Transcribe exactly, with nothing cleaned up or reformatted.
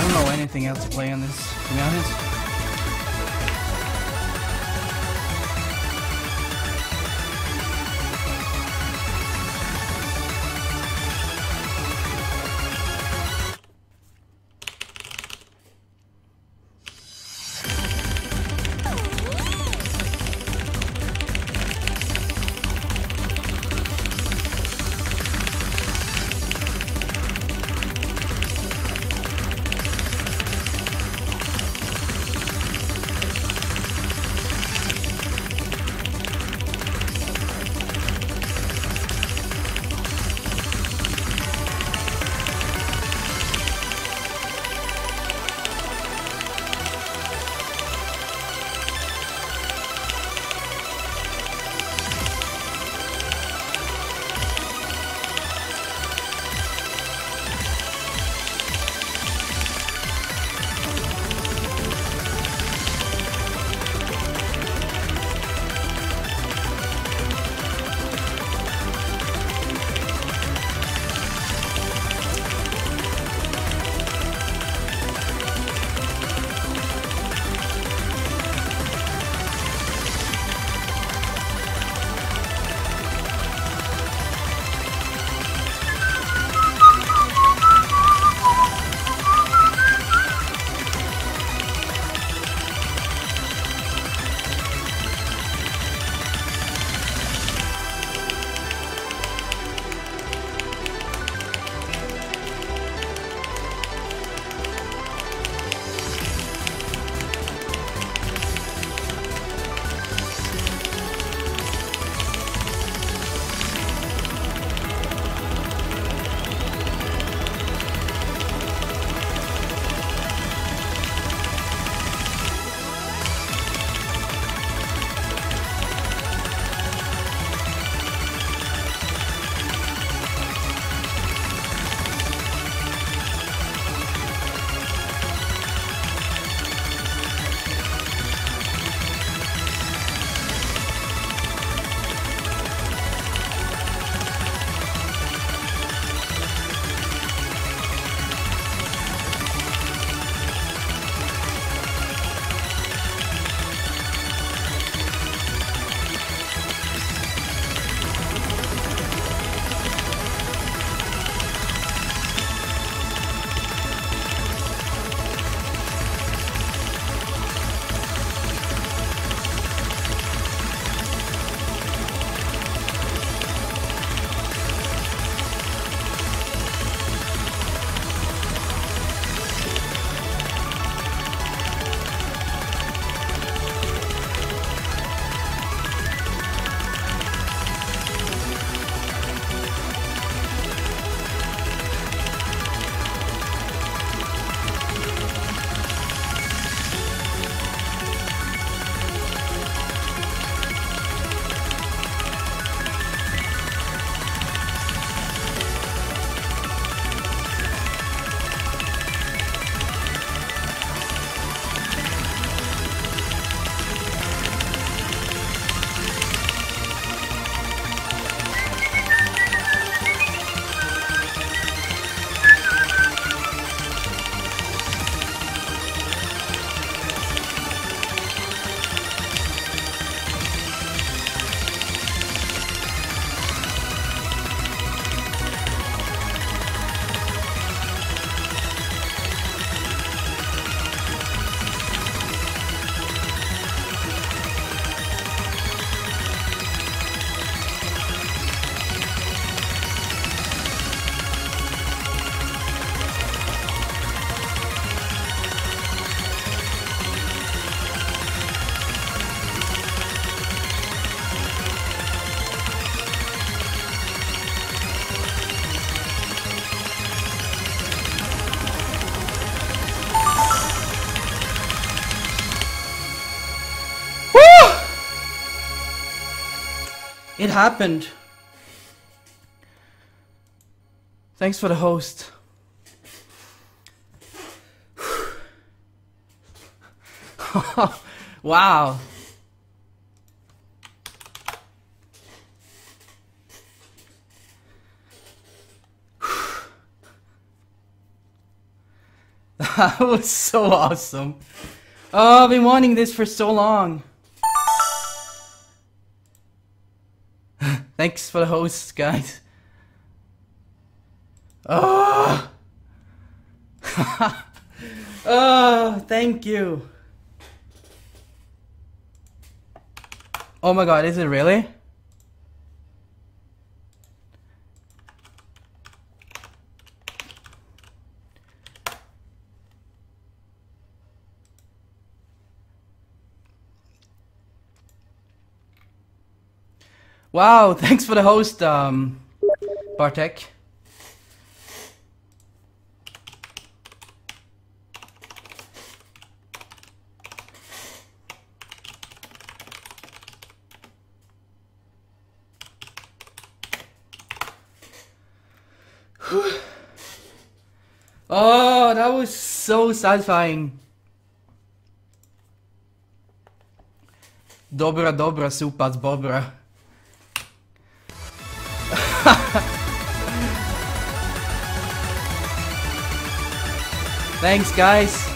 I don't know anything else to play on this, to be honest. It happened. Thanks for the host. Wow. That was so awesome. Oh, I've been wanting this for so long. Thanks for the host, guys. Oh. Oh, thank you. Oh my god, is it really? Wow, thanks for the host, um, Bartek. Oh, that was so satisfying. Dobra, dobra, supac, bobra. Thanks, guys.